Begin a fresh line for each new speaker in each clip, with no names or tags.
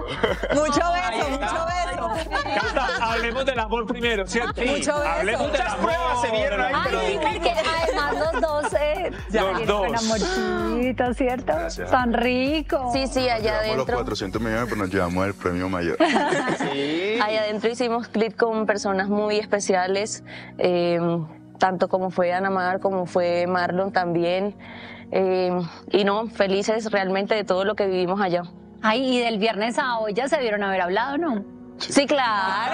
Mucho beso, mucho beso.
Cata, hablemos del amor primero, ¿cierto?
Mucho beso.
Hablemos del
Muchas
amor.
pruebas se vieron ahí, pero...
Ay, porque además los dos
Los dos.
con amorcito, ¿cierto?
Gracias.
Tan rico.
Sí, sí, allá
Llevamos los
adentro.
400 millones, pero nos llevamos el premio mayor.
Sí.
Allá adentro hicimos clip con personas muy especiales, tanto como fue Ana Mar, como fue Marlon también. Y no, felices realmente de todo lo que vivimos allá.
Ay, y del viernes a hoy ya se debieron haber hablado, ¿no?
Sí, claro.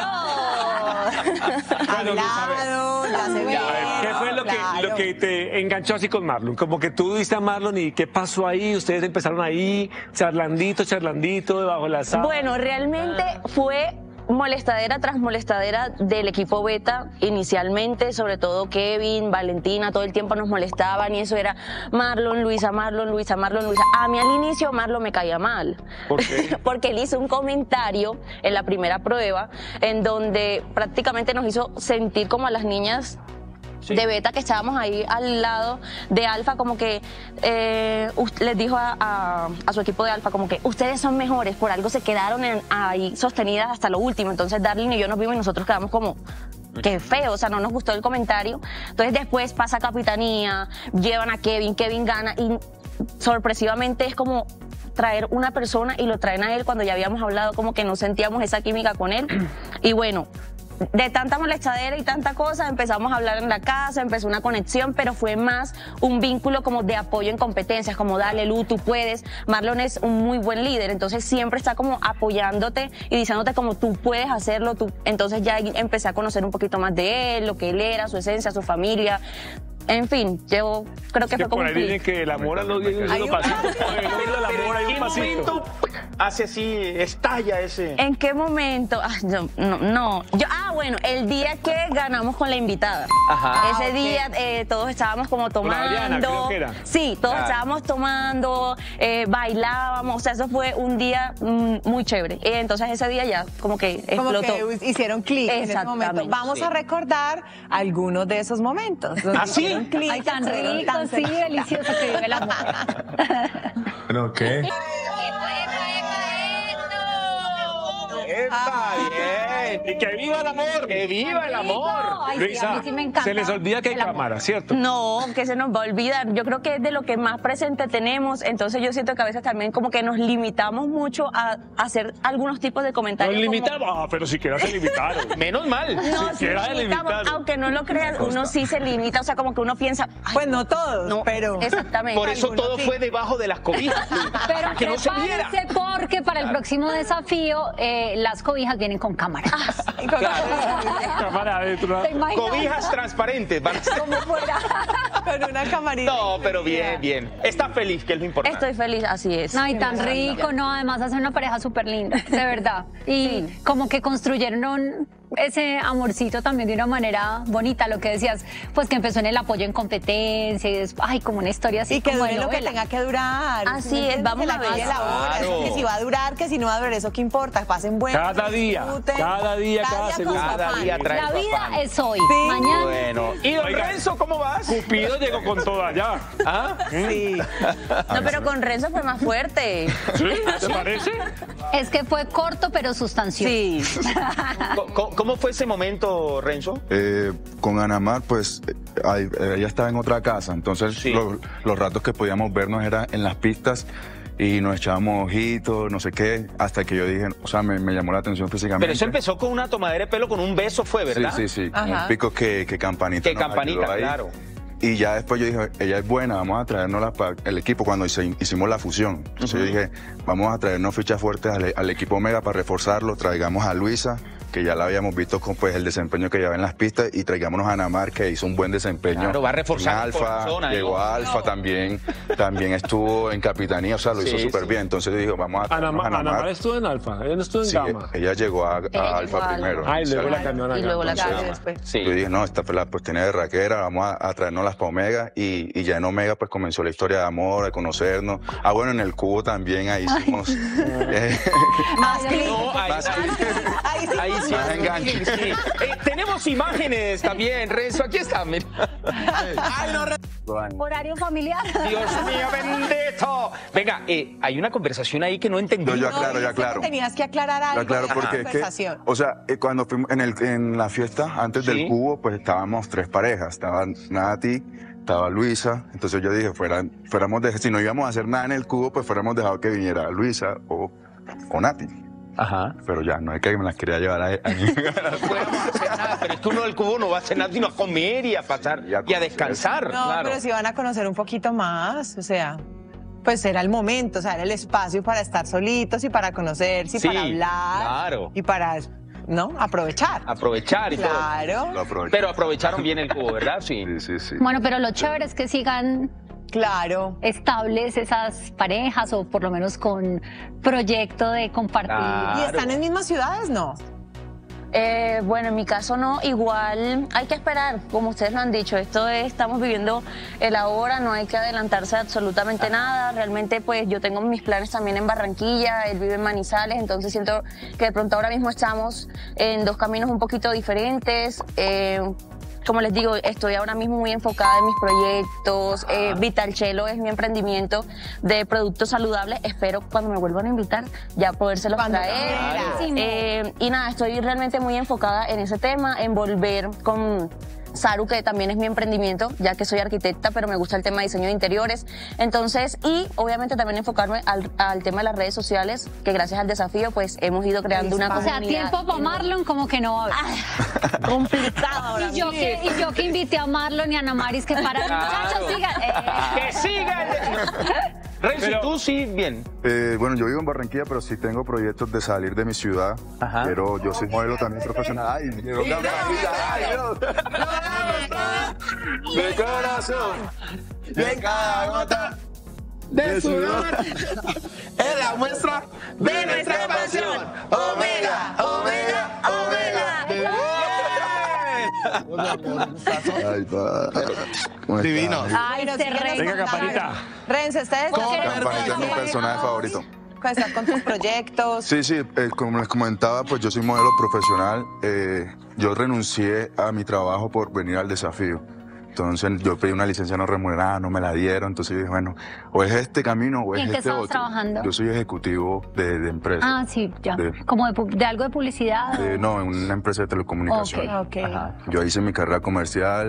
Hablado, ya se ve.
¿Qué fue lo que te enganchó así con Marlon? Como que tú viste a Marlon y ¿qué pasó ahí? Ustedes empezaron ahí, charlandito, debajo de la sala.
Bueno, realmente fue molestadera tras molestadera del equipo Beta inicialmente, sobre todo Kevin, Valentina, todo el tiempo nos molestaban y eso era Marlon, Luisa, Marlon, Luisa, Marlon, Luisa. A mí al inicio Marlon me caía mal.
¿Por qué?
Porque él hizo un comentario en la primera prueba en donde prácticamente nos hizo sentir como a las niñas de Beta que estábamos ahí al lado de Alfa, como que les dijo a su equipo de Alfa como que ustedes son mejores, por algo se quedaron ahí sostenidas hasta lo último. Entonces Darlene y yo nos vimos y nosotros quedamos como qué feo, o sea, no nos gustó el comentario. Entonces después pasa Capitanía, llevan a Kevin gana y sorpresivamente es como traer una persona y lo traen a él cuando ya habíamos hablado, como que no sentíamos esa química con él. Y bueno, de tanta molestadera y tanta cosa, empezamos a hablar en la casa, empezó una conexión, pero fue más un vínculo como de apoyo en competencias, como dale Lu, tú puedes. Marlon es un muy buen líder, entonces siempre está como apoyándote y diciéndote como tú puedes hacerlo, tú. Entonces ya empecé a conocer un poquito más de él, lo que él era, su esencia, su familia. En fin, yo creo que fue como
por ahí
un
dicen
clic.
que el amor a los días y un pasito. El amor hay
¿En
un
qué
pasito.
momento hace así, estalla ese?
¿En qué momento? No. Bueno, el día que ganamos con la invitada.
Ajá.
Ese día todos estábamos como tomando.
Adriana, creo que era.
Sí, todos estábamos tomando, bailábamos. O sea, eso fue un día muy chévere. Entonces ese día ya como que explotó.
Como que hicieron clic en ese momento.
Exactamente.
Vamos a recordar algunos de esos momentos.
¿Ah, sí?
Ay, tan rico, sí, delicioso que vive el amor.
¿Pero qué?
¡Está bien!
¡Y que viva el amor!
¡Que viva el amor!
Ay, sí, a
Luisa,
mí sí me encanta
se les olvida que hay
el amor.
cámara, ¿cierto?
No, que se nos va a olvidar. Yo creo que es de lo que más presente tenemos. Entonces yo siento que a veces también como que nos limitamos mucho a hacer algunos tipos de
Nos
comentarios. como-
limitamos. Pero siquiera se limitaron.
Menos mal.
No, sí
Siquiera
nos
se
limitamos,
limitaron.
aunque no lo crean, uno sí se limita, o sea, como que uno piensa, ay,
Pues no todos,
no,
pero...
exactamente.
Por eso todo fue debajo de las cobijas.
Pero
Para que no se viera.
prepárense porque para el próximo desafío las cobijas vienen con cámara.
Cámara adentro.
¿Te imaginas?
Cobijas transparentes.
Como fuera.
Con una camarita.
No, pero bien, bien. Está feliz, que es lo importante.
Estoy feliz, así es.
Ay, tan rico, no, además hace una pareja súper linda, de verdad. Y como que construyeron ese amorcito también de una manera bonita, lo que decías, pues que empezó en el apoyo en competencia y después, ay, como una historia así
Y que
como de
dure lo que
novela.
tenga que durar.
Así es, vamos
Que la
a ver.
bella la hora.
Claro.
Que si va a durar, que si no va a durar, eso qué importa. Pasen bueno.
Cada día,
disfruten.
cada día, cada
con
segundo.
su
Cada
afán.
día trae
La
su
vida
afán.
es hoy,
Sí.
mañana.
Bueno. ¿Y don
Oiga.
Renzo, cómo vas?
Cupido llegó con todo allá.
¿Ah?
Sí.
No, pero con Renzo fue más fuerte.
¿Sí? ¿Te parece?
Es que fue corto pero sustancioso.
Sí.
¿Cómo fue ese momento, Renzo?
Con Ana Mar, pues ella estaba en otra casa, entonces
Sí.
los ratos que podíamos vernos era en las pistas y nos echábamos ojitos, no sé qué, hasta que yo dije, o sea, me llamó la atención físicamente.
Pero eso empezó con una tomadera de pelo, con un beso fue, ¿verdad?
Sí,
Ajá.
un pico que Campanita
Que
nos
Campanita,
ayudó ahí.
claro.
Y ya después yo dije, ella es buena, vamos a traernos para el equipo cuando hicimos la fusión. Entonces yo dije, vamos a traernos fichas fuertes al equipo Mega para reforzarlo, traigamos a Luisa, que ya la habíamos visto con pues el desempeño que lleva en las pistas, y traigámonos a Ana Mar, que hizo un buen desempeño.
Claro, va a reforzar
en
el
Alfa,
corazón ahí.
llegó a Alfa también estuvo en Capitanía, o sea, lo hizo
Sí,
súper
sí.
bien. Entonces yo dije, vamos a
Ana
traernos a Ana
Mar
Mar.
estuvo en Alfa, ella no estuvo en
Sí,
Gama.
ella llegó a
llegó a
Alfa
Alfa.
primero.
Ah, y luego la
inicialmente.
cambió a
Y luego la
Gama.
cambió.
Después.
Sí.
Yo dije, no, esta fue la oportunidad de raquera, vamos a traernos las para Omega, y ya en Omega pues comenzó la historia de amor, de conocernos. Ah, bueno, en el cubo también ahí hicimos
Más clic.
No, ahí sí.
Más enganche.
Sí. Tenemos imágenes también, Renzo. Aquí está, mira.
Ay, no,
Horario familiar.
Dios mío, bendito. Venga, hay una conversación ahí que no entendí.
Yo aclaro,
dice que tenías que aclarar algo.
Aclaro,
de la
porque es que,
conversación.
o sea, cuando fuimos en la fiesta, antes
Sí.
del cubo, pues estábamos 3 parejas. Estaba Nati, estaba Luisa. Entonces yo dije, si no íbamos a hacer nada en el cubo, pues fuéramos dejado que viniera Luisa o Nati.
Ajá.
Pero ya, no es que me las quería llevar a
No podemos hacer nada, pero es que uno del cubo no va a hacer nada sino a comer y a pasar y a descansar.
No,
claro.
pero si van a conocer un poquito más, o sea, pues era el momento, o sea, era el espacio para estar solitos y para conocerse y
Sí,
para hablar.
claro.
Y para, ¿no? Aprovechar.
Aprovechar y todo.
Claro,
Lo aproveché.
Pero aprovecharon bien el cubo, ¿verdad? Sí.
Sí.
Bueno, pero lo chévere es que sigan
claro.
estables esas parejas o por lo menos con proyecto de compartir.
Claro.
¿Y están en mismas ciudades? No.
Bueno, en mi caso no, igual hay que esperar, como ustedes lo han dicho, estamos viviendo el ahora, no hay que adelantarse a absolutamente nada, realmente pues yo tengo mis planes también en Barranquilla, él vive en Manizales, entonces siento que de pronto ahora mismo estamos en 2 caminos un poquito diferentes. Como les digo, estoy ahora mismo muy enfocada en mis proyectos. Vitalchelo es mi emprendimiento de productos saludables. Espero cuando me vuelvan a invitar ya podérselos
Cuando
traer.
quieras.
Y nada, estoy realmente muy enfocada en ese tema, en volver con Saru, que también es mi emprendimiento, ya que soy arquitecta, pero me gusta el tema de diseño de interiores. Entonces, y obviamente también enfocarme al tema de las redes sociales, que gracias al desafío, pues hemos ido creando una
O sea,
comunidad.
tiempo para Marlon como que no va a haber.
Complicado ahora
Y yo que invité a Marlon y a Ana Maris que para muchachos sigan.
¡Que sigan! Renzo,
Pero-
tú sí, bien.
Bueno, yo vivo en Barranquilla, pero sí tengo proyectos de salir de mi ciudad.
Ajá.
Pero yo soy modelo también profesional. ¡Ay, quiero campanita! ¡Ay, Dios! De corazón, de cada gota de sudor.
Es la muestra de nuestra pasión. Omega, Omega, Omega.
Ay, pa. ¿Cómo estás?
Divino.
Ay,
Bueno,
se
síguenos
re-
Venga,
contando.
Campanita.
Renzo, ¿ustedes
Campanita es mi personaje favorito.
estás con tus proyectos?
Sí, como les comentaba, pues yo soy modelo profesional. Yo renuncié a mi trabajo por venir al desafío. Entonces yo pedí una licencia no remunerada, no me la dieron. Entonces dije, bueno, o es este camino o
¿Y
es
en qué
este
estabas
otro.
trabajando?
Yo soy ejecutivo de empresa.
Ah, sí, ya.
De-
Como de algo de publicidad.
No, en una empresa de telecomunicaciones.
Ok.
Yo hice mi carrera comercial,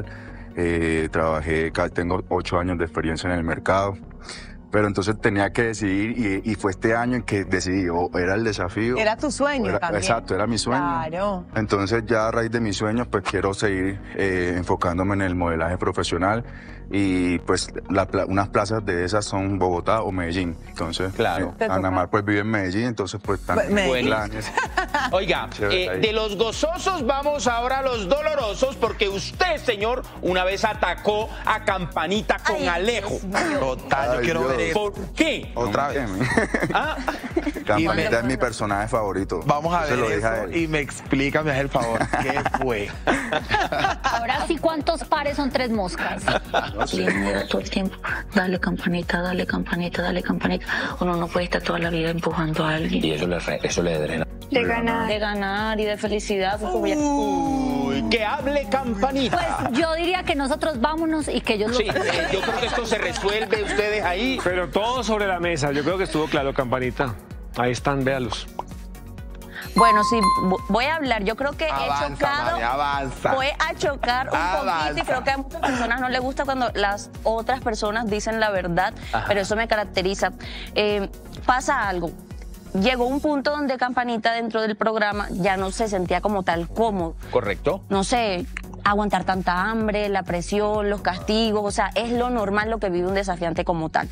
tengo 8 años de experiencia en el mercado. Pero entonces tenía que decidir y fue este año en que decidí, o era el desafío.
Era tu sueño también.
Exacto, era mi sueño.
Claro.
Entonces ya a raíz de mis sueños pues quiero seguir enfocándome en el modelaje profesional y pues unas plazas de esas son Bogotá o Medellín. Entonces
Claro.
Ana Mar pues vive en Medellín, entonces pues también
Medellín.
planes.
Oiga,
Chévere, ahí.
de los gozosos vamos ahora a los dolorosos, porque usted, señor, una vez atacó a Campanita con
Ay,
Alejo.
Dios mío.
Total, yo
Ay,
quiero
Dios.
ver eso.
¿Por qué?
Otra vez.
Ah,
Campanita es mi personaje favorito.
Vamos a
Se
ver
lo dije a
eso
él.
y me explica, me hace el favor, ¿qué fue?
Ahora sí, ¿cuántos pares son 3 moscas?
Y él me da todo el tiempo, dale campanita, dale campanita, dale campanita. Uno no puede estar toda la vida empujando a alguien.
Y eso le drena.
De ganar.
De ganar y de felicidad. pues, como ya-
uy, que hable Campanita.
Pues yo diría que nosotros vámonos y que ellos lo...
Sí, yo creo que esto se resuelve, ustedes ahí.
Pero todo sobre la mesa. Yo creo que estuvo claro, Campanita. Ahí están, véalos.
Bueno, sí, voy a hablar. Yo creo que he
Avanza,
chocado.
mami, avanza.
Voy a chocar un
Avanza.
poquito y creo que a muchas personas no les gusta cuando las otras personas dicen la verdad, pero eso me caracteriza. Pasa algo. Llegó un punto donde Campanita dentro del programa ya no se sentía como tal cómodo.
¿Correcto?
No sé, aguantar tanta hambre, la presión, los castigos, o sea, es lo normal lo que vive un desafiante como tal.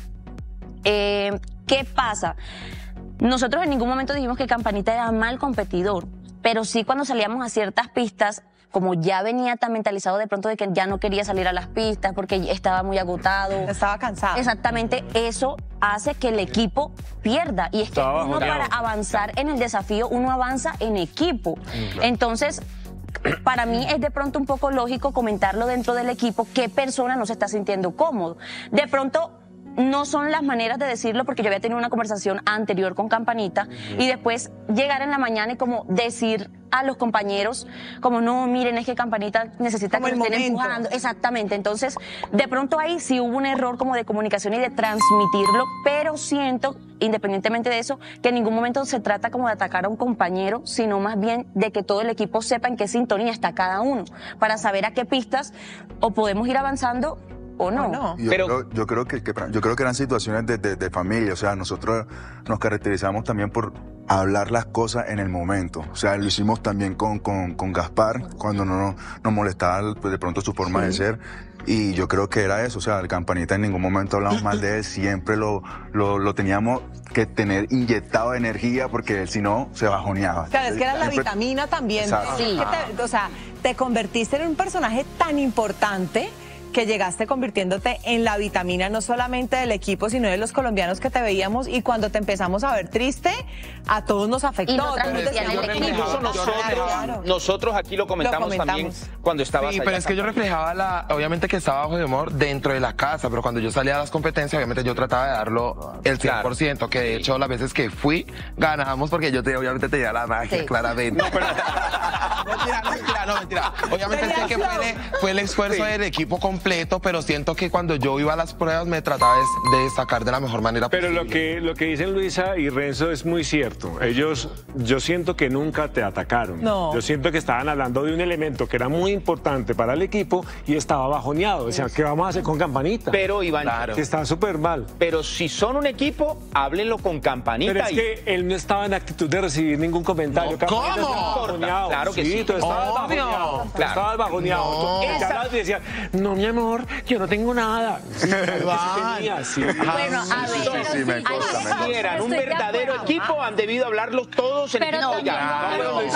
¿Qué pasa? Nosotros en ningún momento dijimos que Campanita era mal competidor, pero sí cuando salíamos a ciertas pistas, como ya venía tan mentalizado de pronto de que ya no quería salir a las pistas porque estaba muy agotado.
Estaba cansado.
Exactamente, eso hace que el equipo pierda. Y es que
Estaba
uno
bajoneado.
para avanzar en el desafío, uno avanza en equipo. Entonces, para mí es de pronto un poco lógico comentarlo dentro del equipo, qué persona no se está sintiendo cómodo. De pronto, no son las maneras de decirlo, porque yo había tenido una conversación anterior con Campanita y después llegar en la mañana y como decir a los compañeros como no, miren, es que Campanita necesita
Como
que lo estén empujando. Exactamente. Entonces, de pronto ahí sí hubo un error como de comunicación y de transmitirlo, pero siento, independientemente de eso, que en ningún momento se trata como de atacar a un compañero, sino más bien de que todo el equipo sepa en qué sintonía está cada uno, para saber a qué pistas o podemos ir avanzando o no.
Yo creo que eran situaciones de familia, o sea, nosotros nos caracterizamos también por hablar las cosas en el momento, o sea, lo hicimos también con Gaspar, cuando no nos molestaba pues, de pronto su forma de ser, y yo creo que era eso, o sea, el Campanita en ningún momento hablamos mal de él, siempre lo teníamos que tener inyectado de energía, porque él si no, se bajoneaba.
Claro, es que era la vitamina también.
Sí.
O sea, te convertiste en un personaje tan importante que llegaste convirtiéndote en la vitamina no solamente del equipo, sino de los colombianos que te veíamos, y cuando te empezamos a ver triste, a todos nos afectó.
Y no transmitían el equipo.
Nosotros aquí lo comentamos también cuando estabas
Sí,
allá.
pero es que yo reflejaba obviamente que estaba bajo de humor dentro de la casa, pero cuando yo salía a las competencias, obviamente yo trataba de darlo el 100%, que de hecho las veces que fui, ganábamos porque yo obviamente tenía la magia, claramente. No, mentira. Obviamente sé que fue el esfuerzo del equipo completo, pero siento que cuando yo iba a las pruebas me trataba de sacar de la mejor manera
Pero
posible.
lo que dicen Luisa y Renzo es muy cierto. Ellos, yo siento que nunca te atacaron.
No.
Yo siento que estaban hablando de un elemento que era muy importante para el equipo y estaba bajoneado. O sea, ¿qué vamos a hacer con Campanita?
Pero, Iván,
Que está súper mal.
pero si son un equipo, háblenlo con Campanita.
Pero es que él no estaba en actitud de recibir ningún comentario.
No,
Campanita
¿cómo?
estaba bajoneado.
Claro que sí.
Tú estabas
Obvio.
bajoneado. Tú
Claro.
estabas bajoneado.
No.
Tú hablabas y decías, no, mi amor, yo no tengo nada. Sí,
Iván.
sí.
Bueno, a ver,
Sí, me consta,
si eran un
Estoy de
verdadero
acuerdo.
equipo, han debido hablarlos todos en
Pero
equipo
también
ya.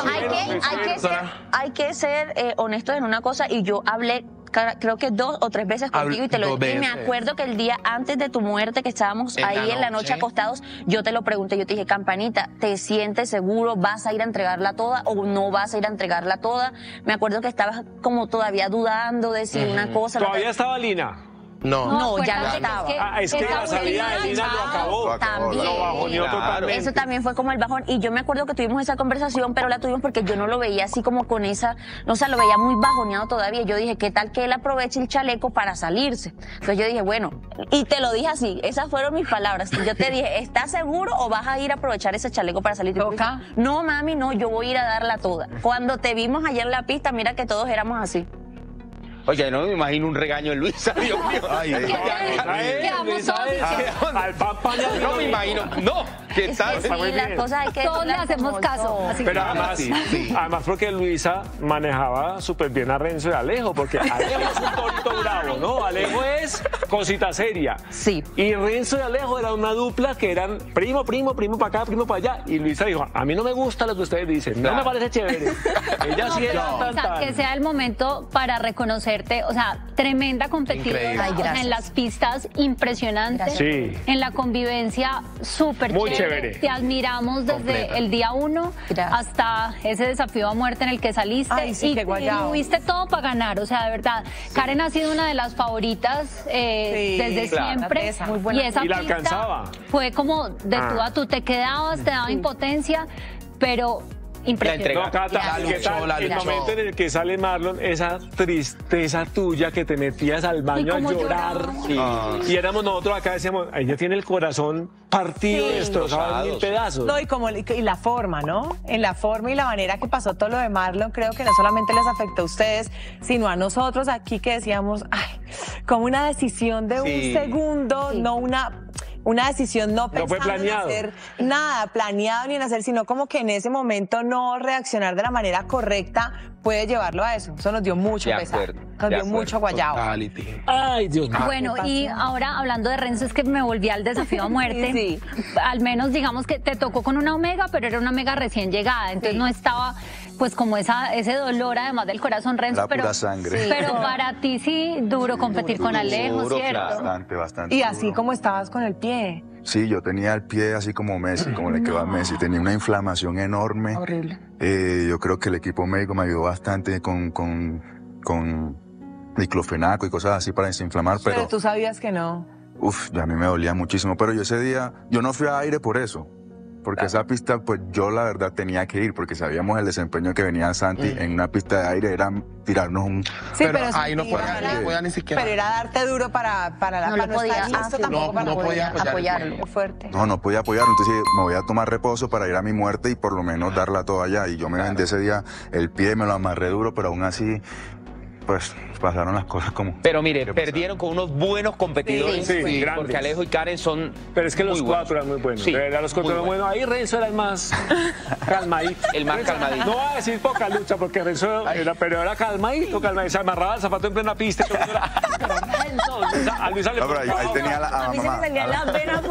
hay que ser honestos en una cosa, y yo hablé creo que 2 o 3 veces contigo y te lo
2
dije. Y me
veces.
acuerdo que el día antes de tu muerte, que estábamos
En la
ahí en la noche
noche.
acostados, yo te lo pregunté, yo te dije, Campanita, ¿te sientes seguro? ¿Vas a ir a entregarla toda o no vas a ir a entregarla toda? Me acuerdo que estabas como todavía dudando de si una cosa... la
Todavía
otra.
estaba Lina.
No, ya no estaba.
Es que la salida de Lina lo acabó.
También.
Lo bajoneó
Claro.
totalmente.
Eso también fue como el bajón. Y yo me acuerdo que tuvimos esa conversación, pero la tuvimos porque yo no lo veía así como con esa, no, o sea, lo veía muy bajoneado todavía. Yo dije, ¿qué tal que él aproveche el chaleco para salirse? Entonces yo dije, bueno, y te lo dije así, esas fueron mis palabras. Yo te dije, ¿estás seguro o vas a ir a aprovechar ese chaleco para salir?
¿Toca?
No, mami, no, yo voy a ir a darla toda. Cuando te vimos ayer en la pista, mira que todos éramos así.
Oye, no me imagino un regaño en Luisa, Dios mío.
Al papá
No me imagino. No, ¿qué tal?
Sí, las cosas hay que
Todos le
decirlas
hacemos
como
caso.
son.
Así
Pero
que
además porque Luisa manejaba súper bien a Renzo y a Alejo, porque Alejo es un torito bravo, ¿no? Alejo es cosita seria.
Sí.
Y Renzo y Alejo eran una dupla que eran primo para acá, primo para allá. Y Luisa dijo, a mí no me gusta lo que ustedes dicen, no me parece chévere. Ella sí era
o sea, que sea el momento para reconocerte, o sea, tremenda competidora,
Increíble.
Ay,
o sea,
gracias.
en las pistas impresionante,
Gracias.
Sí.
en la convivencia súper
Muy chévere.
Te admiramos desde
Completa.
el día 1
Gracias.
hasta ese desafío a muerte en el que saliste.
Ay, sí, qué guayao.
y tuviste todo para ganar, o sea, de verdad. Karen ha sido una de las favoritas desde
claro.
siempre.
Esa.
Muy buena.
Y esa
Y la
pista
alcanzaba.
fue como de tú a tú, te quedabas, te daba impotencia, pero impresionante.
No, Cata,
La
¿qué
luchó,
tal
la
el
luchó.
momento en el que sale Marlon, esa tristeza tuya que te metías al baño a
cómo
llorar?
lloraba.
Y éramos nosotros acá, decíamos, ella tiene el corazón partido,
Sí.
destrozado en 1000 pedazos.
No, y la forma, ¿no? En la forma y la manera que pasó todo lo de Marlon, creo que no solamente les afectó a ustedes, sino a nosotros aquí que decíamos, ay, como una decisión de
Sí.
un segundo, no una decisión no
fue
pensando
planeado.
en hacer nada, planeado ni en hacer, sino como que en ese momento no reaccionar de la manera correcta puede llevarlo a eso. Eso nos dio mucho
De
pesar,
acuerdo,
nos
de
dio
acuerdo.
mucho guayabo.
Totality.
Ay, Dios mío.
Bueno, y ahora hablando de Renzo, es que me volví al desafío a muerte.
Sí.
Al menos digamos que te tocó con una Omega, pero era una Omega recién llegada, entonces
Sí.
no estaba pues como ese dolor además del corazón, Renzo.
Era
pero,
pura sangre.
Pero para ti sí, duro competir con Alejo,
duro,
¿cierto?
claro.
Bastante.
Y así
duro.
como estabas con el pie.
Sí, yo tenía el pie así como Messi, como le quedó a Messi. Tenía una inflamación enorme.
Horrible.
Yo creo que el equipo médico me ayudó bastante con diclofenaco y cosas así para desinflamar,
Pero
pero
tú sabías que no.
a mí me dolía muchísimo, pero yo ese día, yo no fui a aire por eso. Porque esa pista, pues yo la verdad tenía que ir, porque sabíamos el desempeño que venía Santi en una pista de aire, era tirarnos un...
Sí, pero
ahí no podía ni siquiera...
Pero era darte duro para la...
No podía,
no podía
apoyarlo.
Fuerte.
No podía apoyarlo, entonces me voy a tomar reposo para ir a mi muerte y por lo menos darla toda allá. Y yo me vendí ese día, el pie me lo amarré duro, pero aún así... pues pasaron las cosas como...
Pero mire, perdieron con unos buenos competidores,
sí,
porque Alejo y Karen son...
Pero es que los cuatro eran muy buenos.
Sí,
De verdad, los cuatro eran buenos. Ahí Renzo era el más calmadito.
El más calmadito.
No voy a decir poca lucha, porque Renzo era calmadito. Se amarraba el zapato en plena pista. Pero Renzo, a Luisa le...
No, pero ahí tenía a
A mí se me
mamá.
salía la vena.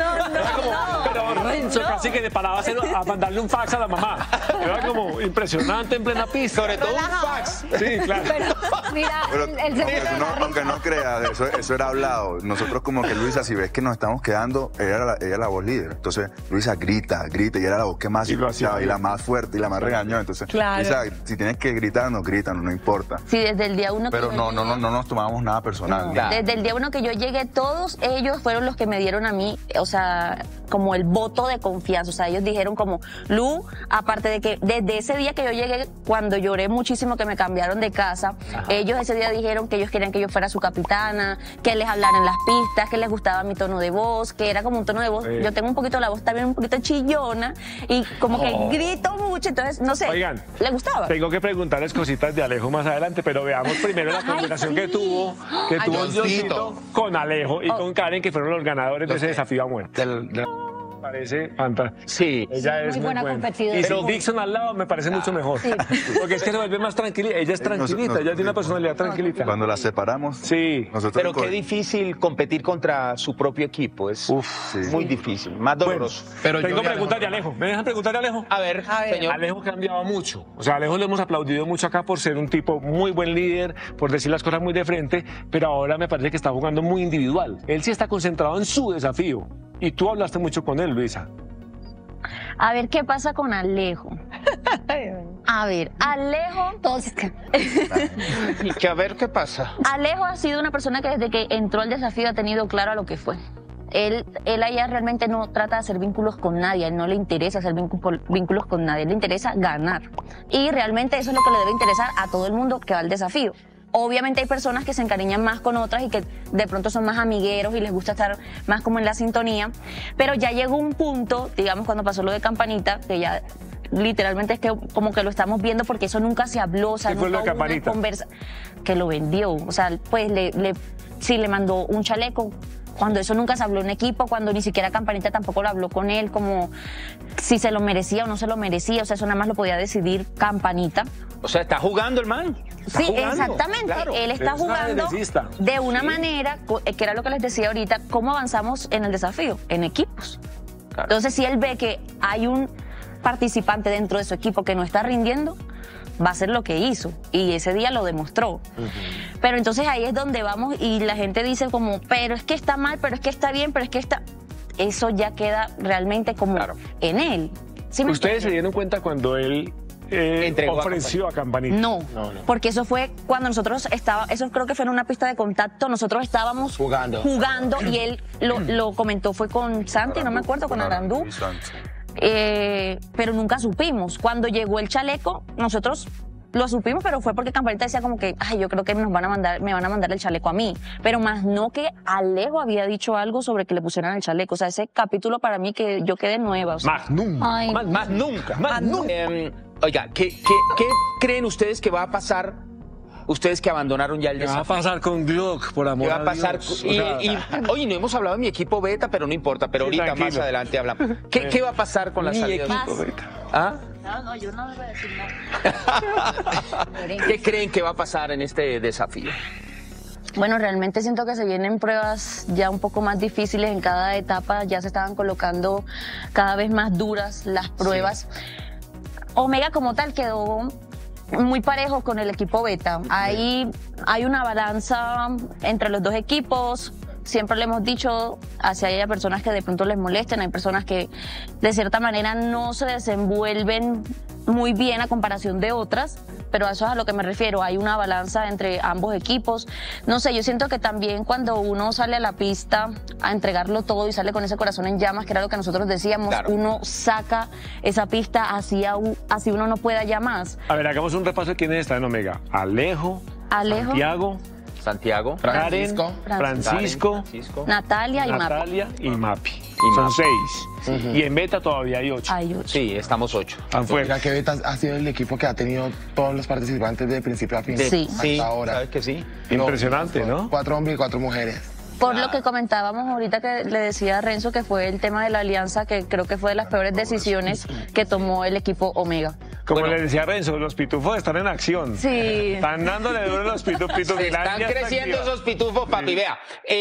No.
Pero Renzo casi que le paraba a mandarle un fax a la mamá. Era como impresionante en plena pista.
Sobre todo un fax.
Sí, claro.
Pero, mira,
Pero,
el secreto de la
aunque no creas, eso era hablado. Nosotros como que Luisa, si ves que nos estamos quedando, ella era la voz líder. Entonces Luisa grita, y era la voz que más escuchaba y la más fuerte y la más regañó. Entonces Luisa, si tienes que gritar, no gritan, no importa.
Sí, desde el día uno que
Pero no nos tomábamos nada personal.
No, desde el día uno que yo llegué, todos ellos fueron los que me dieron a mí, o sea, como el voto de confianza. O sea, ellos dijeron como, Lu, aparte de que desde ese día que yo llegué, cuando lloré muchísimo que me cambiaron de casa, ellos ese día dijeron que ellos querían que yo fuera su capitana, que les hablara en las pistas, que les gustaba mi tono de voz, que era como un tono de voz. Yo tengo un poquito la voz también un poquito chillona y como que grito mucho, entonces, no sé,
Oigan,
¿le gustaba?
Tengo que preguntarles cositas de Alejo más adelante, pero veamos primero la combinación que tuvo Johncito con Alejo y con Karen, que fueron los ganadores de ese desafío a muerte. Parece fantástico.
Sí.
Ella es muy buena
competidora.
Y sin Dixon al lado me parece mucho mejor.
Sí.
Porque es que se vuelve más tranquilita. Ella es tranquilita, ella tiene una personalidad tranquilita.
Cuando la separamos,
sí.
nosotros...
Pero qué difícil competir contra su propio equipo. Es muy difícil, más doloroso.
Bueno,
pero
tengo preguntas de Alejo. ¿Me dejan preguntar de Alejo?
A ver, señor.
Alejo cambiaba mucho. O sea, a Alejo le hemos aplaudido mucho acá por ser un tipo muy buen líder, por decir las cosas muy de frente, pero ahora me parece que está jugando muy individual. Él sí está concentrado en su desafío. Y tú hablaste mucho con él, Luisa.
A ver, ¿qué pasa con Alejo? A ver, Alejo...
Y que a ver qué pasa.
Alejo ha sido una persona que desde que entró al desafío ha tenido claro a lo que fue. Él allá realmente no trata de hacer vínculos con nadie, a él no le interesa hacer vínculos con nadie, le interesa ganar. Y realmente eso es lo que le debe interesar a todo el mundo que va al desafío. Obviamente hay personas que se encariñan más con otras y que de pronto son más amigueros y les gusta estar más como en la sintonía, pero ya llegó un punto, digamos cuando pasó lo de Campanita, que ya literalmente es que como que lo estamos viendo porque eso nunca se habló, o sea,
¿Qué fue lo de
nunca hubo una
Campanita?
conversa, que lo vendió, o sea, pues sí le mandó un chaleco, cuando eso nunca se habló en equipo, cuando ni siquiera Campanita tampoco lo habló con él, como si se lo merecía o no se lo merecía, o sea, eso nada más lo podía decidir Campanita.
O sea, está jugando el man. Está
Sí,
jugando,
exactamente.
claro.
Él está
Es una
jugando
ajedrecista.
de una manera, que era lo que les decía ahorita, cómo avanzamos en el desafío, en equipos.
Claro.
Entonces, si él ve que hay un participante dentro de su equipo que no está rindiendo, va a hacer lo que hizo. Y ese día lo demostró. Pero entonces ahí es donde vamos y la gente dice como, pero es que está mal, pero es que está bien, pero es que está... Eso ya queda realmente como en él. ¿Sí me
¿Ustedes se
entienden?
dieron cuenta cuando él
Entregó a
ofreció a Campanita?
No, porque eso fue cuando nosotros eso creo que fue en una pista de contacto, nosotros estábamos
Jugando.
y él lo comentó, fue con Santi, no me acuerdo, con Arandú,
y Santi.
pero nunca supimos. Cuando llegó el chaleco, nosotros lo supimos, pero fue porque Campanita decía como que, ay, yo creo que me van a mandar el chaleco a mí, pero más no que Alejo había dicho algo sobre que le pusieran el chaleco, o sea, ese capítulo para mí que yo quedé nueva. O sea,
Más nunca.
Ay,
Más nunca. Oiga, ¿qué creen ustedes que va a pasar? Ustedes que abandonaron ya el
¿Qué va a
desafío.
pasar con Glock, por amor
¿Qué va a pasar?
Dios?
Oye, no hemos hablado de mi equipo beta, pero no importa. Pero
Sí,
ahorita
tranquilo.
más adelante hablamos. ¿Qué va a pasar con la
Mi
salida?
equipo, beta.
¿Ah?
no, yo no voy a decir nada.
¿Qué creen que va a pasar en este desafío?
Bueno, realmente siento que se vienen pruebas ya un poco más difíciles en cada etapa, ya se estaban colocando cada vez más duras las pruebas. Omega como tal quedó muy parejo con el equipo beta. Ahí hay una balanza entre los dos equipos. Siempre le hemos dicho, hacia hay personas que de pronto les molesten, hay personas que de cierta manera no se desenvuelven muy bien a comparación de otras, pero a eso es a lo que me refiero, hay una balanza entre ambos equipos. No sé, yo siento que también cuando uno sale a la pista a entregarlo todo y sale con ese corazón en llamas, que era lo que nosotros decíamos, uno saca esa pista así uno no pueda ya más.
A ver, hagamos un repaso de quiénes están en Omega. Alejo.
Santiago,
Francisco,
Natalia y Mapi.
Son 6. Y en beta todavía hay 8.
Sí, estamos 8.
Oiga, que beta ha sido el equipo que ha tenido todos los participantes de principio a fin.
Sí.
Hasta ahora.
¿Sabes que sí?
Impresionante, ¿no?
4 hombres y 4 mujeres.
Por lo que comentábamos ahorita que le decía a Renzo, que fue el tema de la alianza, que creo que fue de las peores decisiones que tomó el equipo Omega.
Como le decía Renzo, los pitufos están en acción.
Sí.
Están dándole duro los pitufos.
Están creciendo esos pitufos, papi, vea.